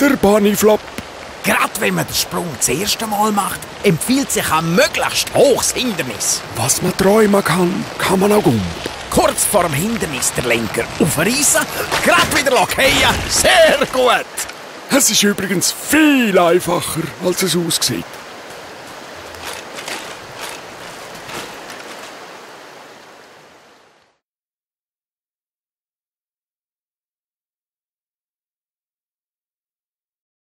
Der Bunnyflop. Gerade wenn man den Sprung das erste Mal macht, empfiehlt sich ein möglichst hohes Hindernis. Was man träumen kann, kann man auch um. Kurz vor dem Hindernis der Lenker aufreißen, gerade wieder lockieren. Sehr gut! Es ist übrigens viel einfacher, als es aussieht.